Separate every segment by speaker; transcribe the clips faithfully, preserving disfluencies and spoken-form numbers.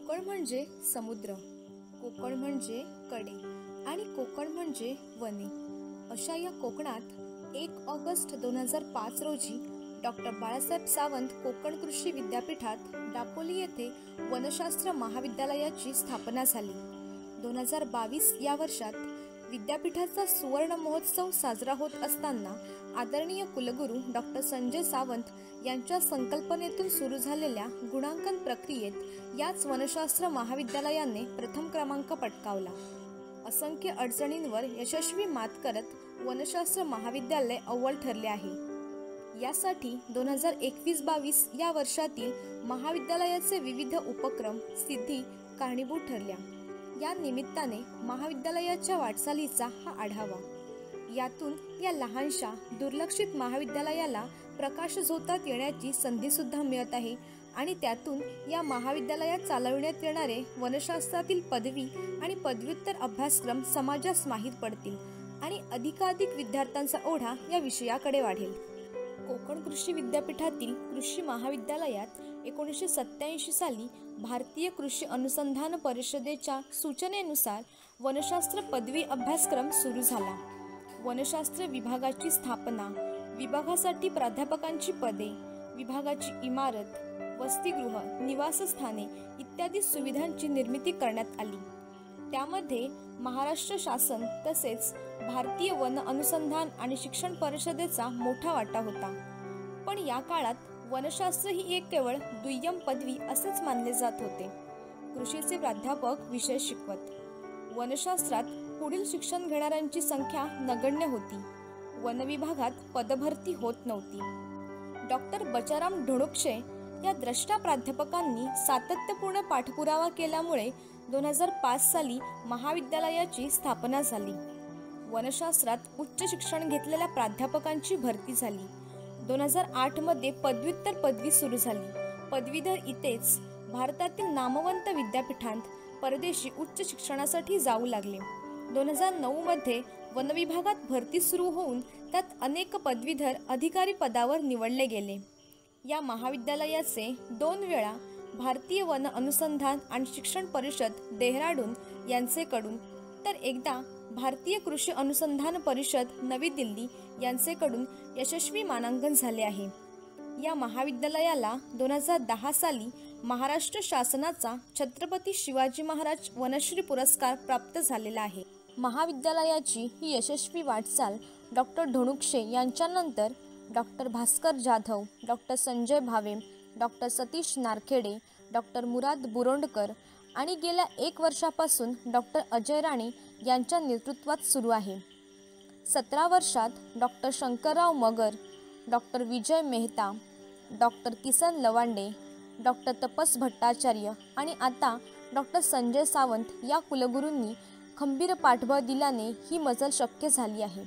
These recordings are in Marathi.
Speaker 1: कोकण म्हणजे समुद्र, कोकण म्हणजे कडे आणि कोकण म्हणजे वने. अशा या कोकणात एक ऑगस्ट दोन हजार पाच रोजी डॉक्टर बाळासाहेब सावंत कोकण कृषी विद्यापीठात दापोली येथे वनशास्त्र महाविद्यालयाची स्थापना झाली. दोन हजार बावीस या वर्षात विद्यापीठाचा सुवर्ण महोत्सव साजरा होत असताना आदरणीय कुलगुरू डॉक्टर संजय सावंत यांच्या संकल्पनेतून सुरू झालेल्या गुणांकन प्रक्रियेत याच वनशास्त्र महाविद्यालयाने प्रथम क्रमांक पटकावला. असंख्य अडचणींवर यशस्वी मात करत वनशास्त्र महाविद्यालय अव्वल ठरले आहे. यासाठी दोन हजार एकवीस बावीस या वर्षातील महाविद्यालयाचे विविध उपक्रम सिद्धी कारणीभूत ठरल्या. या निमित्ताने महाविद्यालयाच्या वाटचालीचा हा आढावा. यातून या लहानशा दुर्लक्षित महाविद्यालयाला प्रकाश झोतात येण्याची संधी सुद्धा मिळत आहे आणि त्यातून या महाविद्यालयात चालविण्यात येणारे वनशास्त्रातील पदवी आणि पदव्युत्तर अभ्यासक्रम समाजास माहीत पडतील आणि अधिकाधिक विद्यार्थ्यांचा ओढा या विषयाकडे वाढेल. कोकण कृषी विद्यापीठातील कृषी महाविद्यालयात एकोणीसशे सत्याऐंशी साली भारतीय कृषी अनुसंधान परिषदेच्या सूचनेनुसार वनशास्त्र पदवी अभ्यासक्रम सुरू झाला. वनशास्त्र विभागाची स्थापना, विभागासाठी प्राध्यापकांची पदे, विभागाची इमारत, वसतिगृह, निवासस्थाने इत्यादी सुविधांची निर्मिती करण्यात आली. त्यामध्ये महाराष्ट्र शासन तसेच भारतीय वन अनुसंधान आणि शिक्षण परिषदेचा मोठा वाटा होता. पण या काळात वनशास्त्र ही एक केवळ दुय्यम पदवी असेच मानले जात होते. कृषीचे प्राध्यापक विषय शिकवत. वनशास्त्रात पुढील शिक्षण घेणाऱ्यांची संख्या नगण्य होती. वन विभागात पदभरती होत नव्हती. डॉक्टर बचाराम ढोणुक्षे या द्रष्टा प्राध्यापकांनी सातत्यपूर्ण पाठपुरावा केल्यामुळे दोन हजार पाच साली महाविद्यालयाची स्थापना झाली. वनशास्त्रात उच्च शिक्षण घेतलेल्या प्राध्यापकांची भरती झाली. दोन हजार आठ मध्ये पदव्युत्तर पदवी सुरू झाली. पदवीधर इथेच भारतातील नामवंत विद्यापीठांत परदेशी उच्च शिक्षणासाठी जाऊ लागले. दोन हजार नऊ मध्ये वनविभागात भरती सुरू होऊन त्यात अनेक पदवीधर अधिकारी पदावर निवडले गेले. या महाविद्यालयाचे दोन वेळा भारतीय वन अनुसंधान आणि शिक्षण परिषद डेहराडून यांचेकडून तर एकदा भारतीय कृषी अनुसंधान परिषद नवी दिल्ली यांचेकडून यशस्वी मानांकन झाले आहे. या महाविद्यालयाला दोन हजार दहा साली महाराष्ट्र शासनाचा छत्रपती शिवाजी महाराज वनश्री पुरस्कार प्राप्त झालेला आहे. महाविद्यालयाची ही यशस्वी वाटचाल डॉक्टर ढोणुक्षे यांच्यानंतर doctor Bhaskar Jadhav, doctor Sanjay Bhave, doctor Satish Narkhede, doctor Murad Burondkar आणि गेल्या एक वर्षापासून डॉक्टर अजय राणे यांच्या नेतृत्वात सुरू आहे. सतरा वर्षात doctor Shankarrao Magar, doctor Vijay Mehta, doctor Kisan Lawande, doctor Tapas Bhattacharya आणि आता डॉक्टर संजय सावंत या कुलगुरूंनी खंबीर पाठबळ दिल्याने ही मजल शक्य झाली आहे.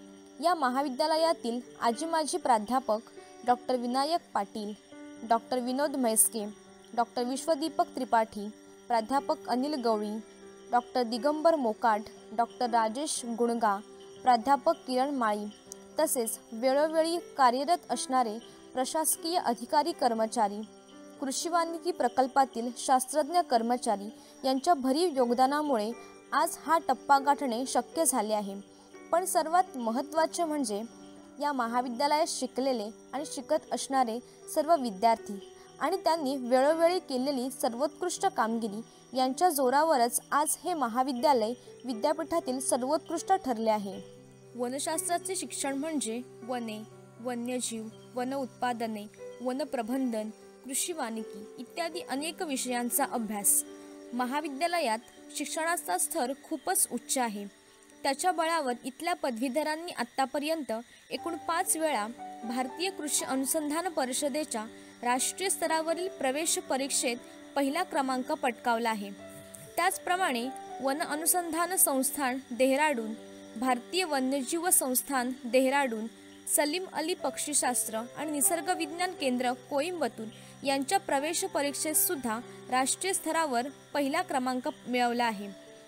Speaker 1: या महाविद्यालयातील आजी माजी प्राध्यापक doctor Vinayak Patil, doctor Vinod Mhaiske, doctor Vishwadeepak Tripathi, प्राध्यापक अनिल गवळी, डॉक्टर दिगंबर मोकाट, डॉक्टर राजेश गुणगा, प्राध्यापक किरण माळी तसेच वेळोवेळी कार्यरत असणारे प्रशासकीय अधिकारी कर्मचारी, कृषी वानिकी प्रकल्पातील शास्त्रज्ञ कर्मचारी यांच्या भरीव योगदानामुळे आज हा टप्पा गाठणे शक्य झाले आहे. पण सर्वात महत्त्वाचे म्हणजे या महाविद्यालयात शिकलेले आणि शिकत असणारे सर्व विद्यार्थी आणि त्यांनी वेळोवेळी केलेली सर्वोत्कृष्ट कामगिरी यांच्या जोरावरच आज हे महाविद्यालय विद्यापीठातील सर्वोत्कृष्ट ठरले आहे. वनशास्त्राचे शिक्षण म्हणजे वने, वन्यजीव, वन उत्पादने, वनप्रबंधन, कृषी वानिकी इत्यादी अनेक विषयांचा अभ्यास. महाविद्यालयात शिक्षणाचा स्तर खूपच उच्च आहे. त्याच्या बळावर इथल्या पदवीधरांनी आत्तापर्यंत एकूण पाच वेळा भारतीय कृषी अनुसंधान परिषदेच्या राष्ट्रीय स्तरावरील प्रवेश परीक्षेत पहिला क्रमांक पटकावला आहे. त्याचप्रमाणे वन अनुसंधान संस्थान डेहराडून, भारतीय वन्यजीव संस्थान डेहराडून, सलीम अली पक्षीशास्त्र आणि निसर्ग विज्ञान केंद्र कोइंबतूर यांच्या प्रवेश परीक्षेत सुद्धा राष्ट्रीय स्तरावर पहिला क्रमांक मिळवला आहे.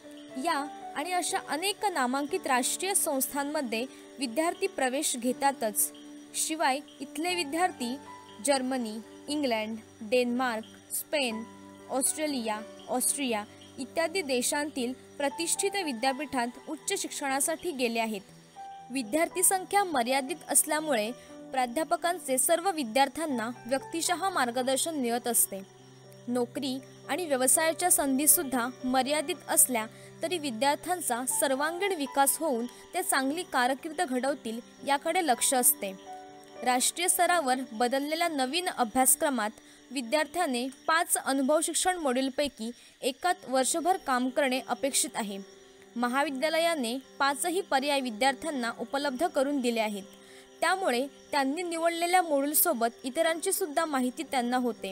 Speaker 1: या आणि अशा अनेक नामांकित राष्ट्रीय संस्थांमध्ये विद्यार्थी प्रवेश घेतातच. शिवाय इथले विद्यार्थी Germany, England, Denmark, Spain, Australia, Austria इत्यादी देशांतील प्रतिष्ठित विद्यापीठात उच्च शिक्षणासाठी गेले आहेत. विद्यार्थी संख्या मर्यादित असल्यामुळे प्राध्यापकांचे सर्व विद्यार्थ्यांना व्यक्तिशः मार्गदर्शन मिळत असते. नोकरी आणि व्यवसायाच्या संधीसुद्धा मर्यादित असल्या तरी विद्यार्थ्यांचा सर्वांगीण विकास होऊन ते चांगली कारकीर्द घडवतील याकडे लक्ष असते. राष्ट्रीय स्तरावर बदललेल्या नवीन अभ्यासक्रमात विद्यार्थ्याने पाच अनुभव शिक्षण मॉड्यूलपैकी एकात वर्षभर काम करणे अपेक्षित आहे. महाविद्यालयाने पाचही पर्याय विद्यार्थ्यांना उपलब्ध करून दिले आहेत. त्यामुळे त्यांनी निवडलेल्या मॉड्यूलसोबत इतरांची सुद्धा माहिती त्यांना होते.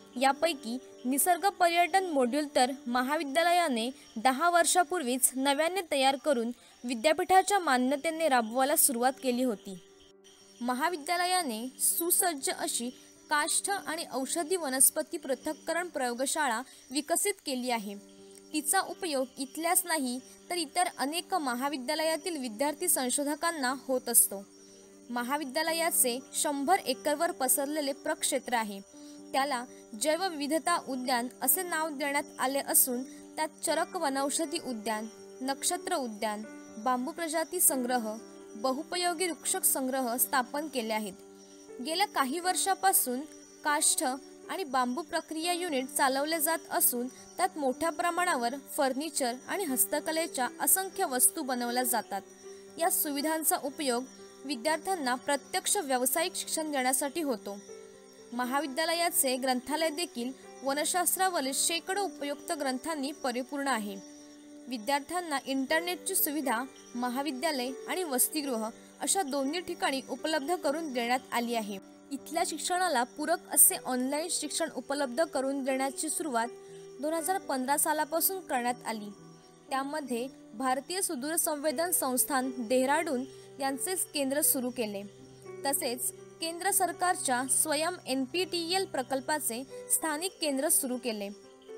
Speaker 1: यापैकी निसर्ग पर्यटन मॉड्यूल तर महाविद्यालयाने दहा वर्षापूर्वीच नव्याने तयार करून विद्यापीठाच्या मान्यतेने राबवायला सुरुवात केली होती. महाविद्यालयाने सुसज्ज अशी काष्ठ आणि औषधी वनस्पती पृथक्करण प्रयोगशाळा विकसित केली आहे. तिचा उपयोग इथल्याच नाही तर इतर अनेक महाविद्यालयातील विद्यार्थी संशोधकांना होत असतो. महाविद्यालयाचे शंभर एकरवर पसरलेले प्रक्षेत्र आहे. त्याला जैवविविधता उद्यान असे नाव देण्यात आले असून त्यात चरक वनौषधी उद्यान, नक्षत्र उद्यान, बांबू प्रजाती संग्रह, बहुपयोगी वृक्ष संग्रह स्थापन केले आहेत. गेल्या काही वर्षापासून काष्ठ आणि बांबू प्रक्रिया युनिट चालवले जात असून त्यात मोठ्या प्रमाणावर फर्निचर आणि हस्तकलेच्या असंख्य वस्तू बनवल्या जातात. या सुविधांचा उपयोग विद्यार्थ्यांना प्रत्यक्ष व्यावसायिक शिक्षण देण्यासाठी होतो. महाविद्यालयाचे ग्रंथालय देखील वनशास्त्रावरील शेकडो उपयुक्त ग्रंथांनी परिपूर्ण आहे. विद्यार्थ्यांना इंटरनेटची सुविधा महाविद्यालय आणि वसतिगृह अशा दोन्ही ठिकाणी उपलब्ध करून देण्यात आली आहे. इथल्या शिक्षणाला पूरक असे ऑनलाईन शिक्षण उपलब्ध करून देण्याची सुरुवात दोन हजार पंधरा सालापासून करण्यात आली. त्यामध्ये भारतीय सुदूर संवेदन संस्थान डेहराडून यांचे केंद्र सुरू केले. तसेच केंद्र सरकारच्या स्वयं एन पी टी एल प्रकल्पाचे स्थानिक केंद्र सुरू केले.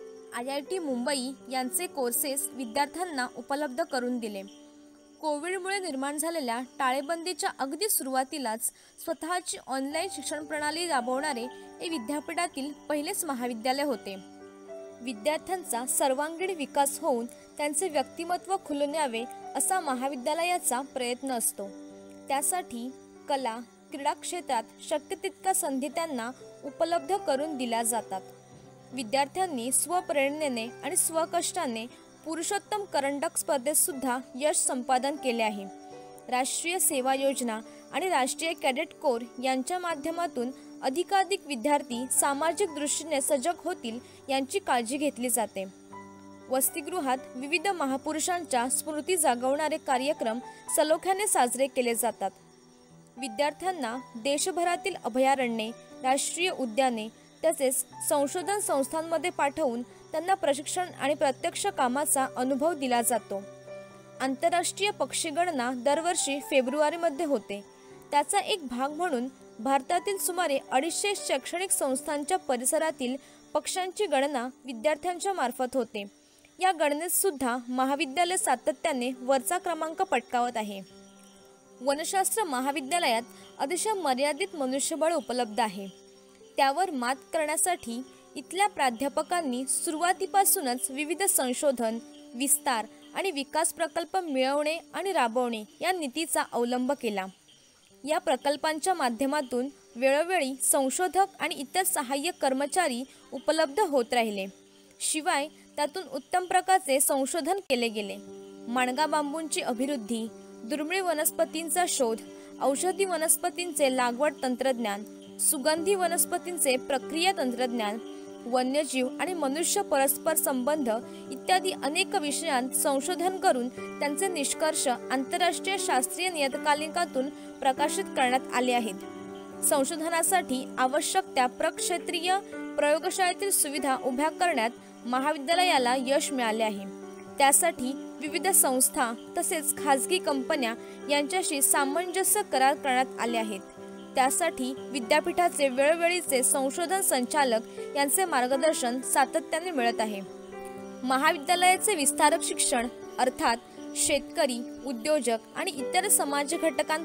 Speaker 1: आय आय टी मुंबई यांचे कोर्सेस विद्यार्थ्यांना उपलब्ध करून दिले. कोविडमुळे निर्माण झालेल्या टाळेबंदीच्या अगदी सुरुवातीलाच स्वतःची ऑनलाईन शिक्षण प्रणाली राबवणारे हे विद्यापीठातील पहिलेच महाविद्यालय होते. विद्यार्थ्यांचा सर्वांगीण विकास होऊन त्यांचे व्यक्तिमत्व खुलून यावे असा महाविद्यालयाचा प्रयत्न असतो. त्यासाठी कला, क्रीडा क्षेत्रात शक्य तितक्या संधी त्यांना उपलब्ध करून दिल्या जातात. विद्यार्थ्यांनी स्वप्रेरणेने आणि स्वकष्टाने पुरुषोत्तम करंडक स्पर्धेत सुद्धा यश संपादन केले आहे. राष्ट्रीय सेवा योजना आणि राष्ट्रीय कॅडेट कोर यांच्या माध्यमातून अधिकाधिक विद्यार्थी सामाजिक दृष्टीने सजग होतील यांची काळजी घेतली जाते. वसतिगृहात विविध महापुरुषांच्या स्मृती जागवणारे कार्यक्रम सलोख्याने साजरे केले जातात. विद्यार्थ्यांना देशभरातील अभयारण्ये, राष्ट्रीय उद्याने तसेच संशोधन संस्थांमध्ये पाठवून त्यांना प्रशिक्षण आणि प्रत्यक्ष कामाचा अनुभव दिला जातो. आंतरराष्ट्रीय पक्षीगणना दरवर्षी फेब्रुवारीमध्ये होते. त्याचा एक भाग म्हणून भारतातील सुमारे अडीचशे शैक्षणिक संस्थांच्या परिसरातील पक्ष्यांची गणना विद्यार्थ्यांच्या मार्फत होते. या गणनेत सुद्धा महाविद्यालय सातत्याने वरचा क्रमांक पटकावत आहे. वनशास्त्र महाविद्यालयात अतिशय मर्यादित मनुष्यबळ उपलब्ध आहे. त्यावर मात करण्यासाठी इथल्या प्राध्यापकांनी सुरुवातीपासूनच विविध संशोधन, विस्तार आणि विकास प्रकल्प मिळवणे आणि राबवणे या नीतीचा अवलंब केला. या प्रकल्पांच्या माध्यमातून वेळोवेळी संशोधक आणि इतर सहाय्यक कर्मचारी उपलब्ध होत राहिले. शिवाय त्यातून उत्तम प्रकारचे संशोधन केले गेले. माणगा बांबूंची अभिवृद्धी, दुर्मिळ वनस्पतींचा शोध, औषधी वनस्पतींचे लागवड तंत्रज्ञान, सुगंधी वनस्पतींचे प्रक्रिया तंत्रज्ञान, वन्यजीव आणि मनुष्य परस्पर संबंध इत्यादी अनेक विषयांत संशोधन करून त्यांचे निष्कर्ष आंतरराष्ट्रीय शास्त्रीय नियतकालिकातून प्रकाशित करण्यात आले आहेत. संशोधनासाठी आवश्यक त्या प्रक्षेत्रीय प्रयोगशाळेतील सुविधा उभ्या करण्यात महाविद्यालयाला यश मिळाले आहे. त्यासाठी विविध संस्था तसेच खाजगी कंपन्या यांच्याशी सामंजस्य करार करण्यात आले आहेत. त्यासाठी विद्यापीठाचे वेळोवेळीचे संशोधन संचालक यांचे मार्गदर्शन सातत्याने मिळत आहे. महाविद्यालयाचे विस्तारक शिक्षण अर्थात शेतकरी, उद्योजक आणि इतर समाज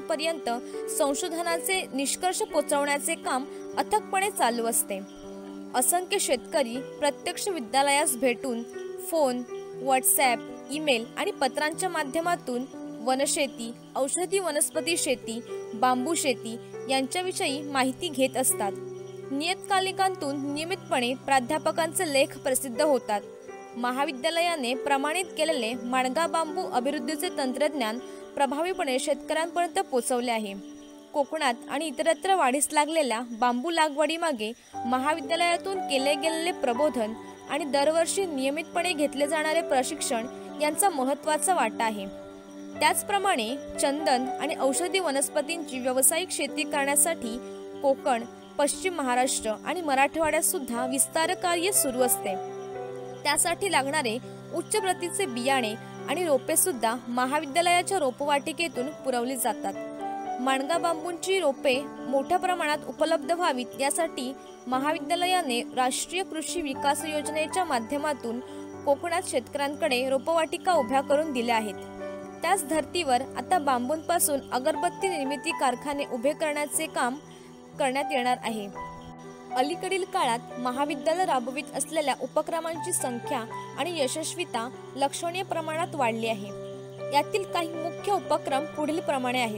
Speaker 1: घटकांपर्यंत संशोधनाचे निष्कर्ष पोचवण्याचे काम अथकपणे चालू असते. असंख्य शेतकरी प्रत्यक्ष विद्यालयास भेटून फोन, व्हॉट्सॲप, ईमेल आणि पत्रांच्या माध्यमातून वनशेती, औषधी वनस्पती शेती, बांबू शेती यांच्याविषयी माहिती घेत असतात. नियतकालिकांतून नियमितपणे प्राध्यापकांचे लेख प्रसिद्ध होतात. महाविद्यालयाने प्रमाणित केलेले माणगा बांबू अभिवृद्धीचे तंत्रज्ञान प्रभावीपणे शेतकऱ्यांपर्यंत पोहोचवले आहे. कोकणात आणि इतरत्र वाढीस लागलेल्या बांबू लागवडीमागे महाविद्यालयातून केले गेलेले प्रबोधन आणि दरवर्षी नियमितपणे घेतले जाणारे प्रशिक्षण यांचा महत्त्वाचा वाटा आहे. त्याचप्रमाणे चंदन आणि औषधी वनस्पतींची व्यावसायिक शेती करण्यासाठी कोकण, पश्चिम महाराष्ट्र आणि मराठवाड्यात सुद्धा विस्तार कार्य सुरू असते. त्यासाठी लागणारे उच्च प्रतीचे बियाणे आणि रोपे सुद्धा महाविद्यालयाच्या रोपवाटिकेतून पुरवली जातात. माणगा बांबूंची रोपे मोठ्या प्रमाणात उपलब्ध व्हावीत यासाठी महाविद्यालयाने राष्ट्रीय कृषी विकास योजनेच्या माध्यमातून कोकणात शेतकऱ्यांकडे रोपवाटिका उभ्या करून दिल्या आहेत. त्याच धर्तीवर आता बांबूंपासून अगरबत्ती निर्मिती कारखाने उभे करण्याचे काम करण्यात येणार आहे. अलीकडील काळात महाविद्यालय राबवित असलेल्या उपक्रमांची संख्या आणि यशस्वीता लक्षणीय प्रमाणात वाढली आहे. यातील काही मुख्य उपक्रम पुढील प्रमाणे आहेत.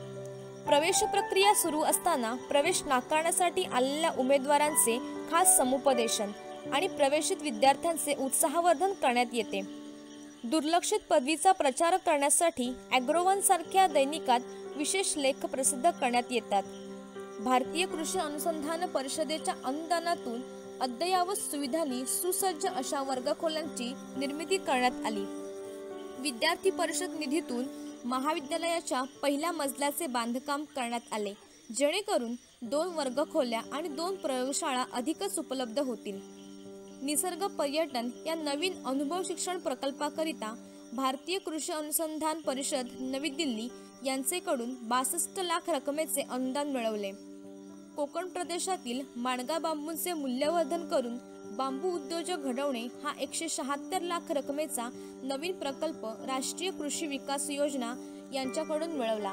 Speaker 1: प्रवेश प्रक्रिया सुरू असताना प्रवेश नाकारण्यासाठी आलेल्या उमेदवारांचे खास समुपदेशन आणि प्रवेशित विद्यार्थ्यांचे उत्साहवर्धन करण्यात येते. दुर्लक्षित पदवीचा प्रचार करण्यासाठी ॲग्रोवन सारख्या दैनिकात विशेष लेख प्रसिद्ध करण्यात येतात. भारतीय कृषी अनुसंधान परिषदेच्या अनुदानातून अद्ययावत सुविधांनी सुसज्ज अशा वर्गखोल्यांची निर्मिती करण्यात आली. विद्यार्थी परिषद निधीतून महाविद्यालयाच्या पहिल्या मजल्याचे बांधकाम करण्यात आले, जेणेकरून दोन वर्गखोल्या आणि दोन प्रयोगशाळा अधिकच उपलब्ध होतील. निसर्ग पर्यटन या नवीन अनुभव शिक्षण प्रकल्पाकरिता भारतीय कृषी अनुसंधान परिषद नवी दिल्ली यांचेकडून बासष्ट लाख रकमेचे अनुदान मिळवले. कोकण प्रदेशातील माणगा बांबूंचे मूल्यवर्धन करून बांबू उद्योजक घडवणे हा एकशे शहात्तर लाख रकमेचा नवीन प्रकल्प राष्ट्रीय कृषी विकास योजना यांच्याकडून मिळवला.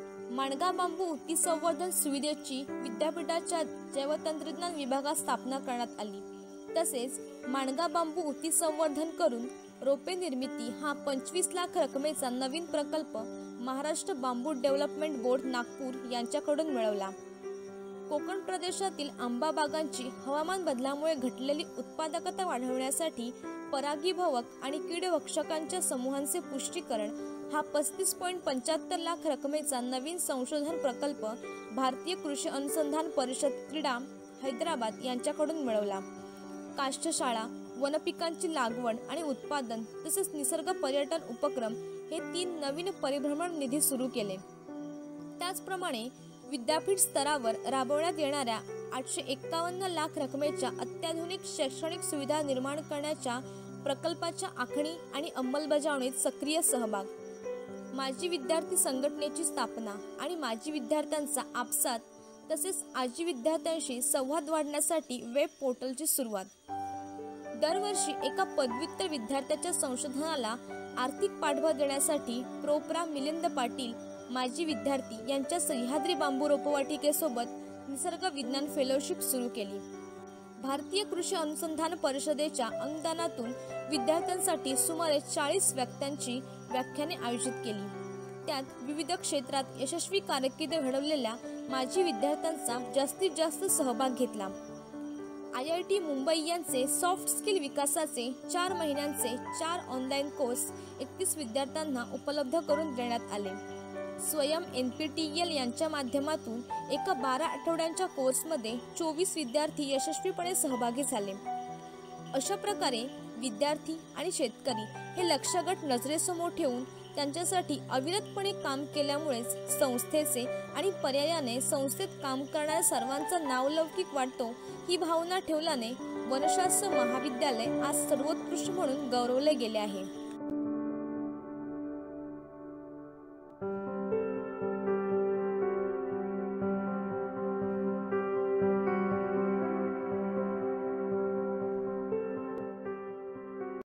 Speaker 1: माणगा बांबू ऊती संवर्धन सुविधेची विद्यापीठाच्या जैवतंत्रज्ञान विभागात स्थापना करण्यात आली. तसेच माणगा बांबू ऊती संवर्धन करून रोपे निर्मिती हा पंचवीस लाख रकमेचा नवीन प्रकल्प Maharashtra bamboo development board Nagpur यांच्याकडून मिळवला. कोकण प्रदेशातील आंबा बागांची हवामान बदलामुळे घटलेली उत्पादकता वाढवण्यासाठी परागीभवक आणि कीडभक्षकांच्या समूहांचे पुष्टीकरण हा पस्तीस पॉईंट पंच्याहत्तर लाख रकमेचा नवीन संशोधन प्रकल्प भारतीय कृषी अनुसंधान परिषद क्रीडा हैदराबाद यांच्याकडून मिळवला. काष्ठशाळा, वनपिकांची लागवड आणि उत्पादन तसेच निसर्ग पर्यटन उपक्रम हे तीन नवीन परिभ्रमण निधी सुरू केले. त्याचप्रमाणे विद्यापीठ स्तरावर राबवण्यात येणाऱ्या आठशे एक्कावन्न लाख रकमेच्या अत्याधुनिक शैक्षणिक सुविधा निर्माण करण्याच्या प्रकल्पाच्या आखणी आणि अंमलबजावणीत सक्रिय सहभाग. माजी विद्यार्थी संघटनेची स्थापना आणि माजी विद्यार्थ्यांचा आपसात तसेच आजी विद्यार्थ्यांशी संवाद वाढण्यासाठी वेब पोर्टलची सुरुवात. दरवर्षी एका पदव्युत्तर विद्यार्थ्याच्या संशोधनाला आर्थिक पाठबळ देण्यासाठी प्रोप्रा मिलिंद पाटील माजी विद्यार्थी यांच्या सह्याद्री बांबू रोपवाटिकेसोबत निसर्ग विज्ञान फेलोशिप सुरू केली. भारतीय कृषी अनुसंधान परिषदेच्या अनुदानातून विद्यार्थ्यांसाठी सुमारे चाळीस वक्त्यांची व्याख्याने आयोजित केली. त्यात विविध क्षेत्रात यशस्वी कारकीर्द घडवलेल्या माजी विद्यार्थ्यांचा जास्तीत जास्त सहभाग घेतला. आय आय टी मुंबई यांचे सॉफ्ट स्किल विकासाचे चार महिन्यांचे चार ऑनलाईन कोर्स एकतीस विद्यार्थ्यांना उपलब्ध करून देण्यात आले. स्वयं एन पी टी एल यांच्या माध्यमातून एका बारा आठवड्यांच्या कोर्समध्ये चोवीस विद्यार्थी यशस्वीपणे सहभागी झाले. अशा प्रकारे विद्यार्थी आणि शेतकरी हे लक्ष्यगट नजरेसमोर ठेवून त्यांच्यासाठी अविरतपणे काम केल्यामुळेच संस्थेचे आणि पर्यायाने संस्थेत काम करणाऱ्या सर्वांचा नावलौकिक वाढतो ही भावना ठेवल्याने वनशास्त्र महाविद्यालय आज सर्वोत्कृष्ट म्हणून गौरवले गेले आहे.